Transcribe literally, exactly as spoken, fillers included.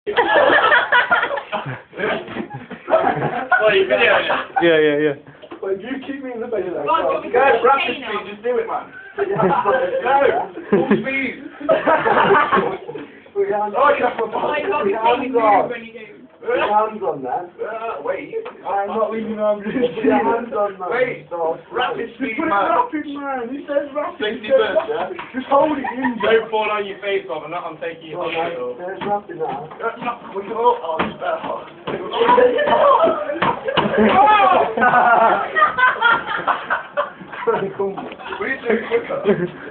What, you videoing it? Yeah, yeah, yeah. Well, you keep me in the video. Go, rapid speed, just do it, man. Go, full speed. Put your hands Oh, I can't put Oh, you've got to Put be your taking hands on. move when you do. Put your hands on that. Uh, wait. I'm not leaving my arms. Put your hands on, man. Wait. Stop. Rapid speed, Put it man. rapid, man. He says rapid. sixty He says bursts, rapid. Just hold it in. Don't fall on your face, Bob, and not I'm taking you Oh, to man. hospital. There's rapid now. Uh, no, we can all... Oh, uh, Come on. we need to do it quicker.